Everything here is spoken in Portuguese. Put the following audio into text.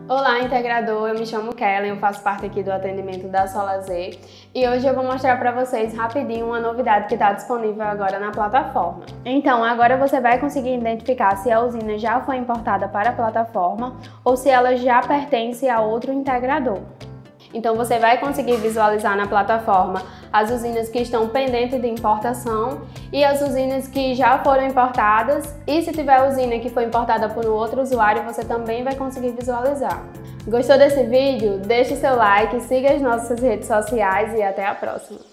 Olá, integrador! Eu me chamo Kellen, eu faço parte aqui do atendimento da Solazer e hoje eu vou mostrar para vocês rapidinho uma novidade que está disponível agora na plataforma. Então, agora você vai conseguir identificar se a usina já foi importada para a plataforma ou se ela já pertence a outro integrador. Então você vai conseguir visualizar na plataforma as usinas que estão pendentes de importação e as usinas que já foram importadas, e se tiver usina que foi importada por um outro usuário, você também vai conseguir visualizar. Gostou desse vídeo? Deixe seu like, siga as nossas redes sociais e até a próxima!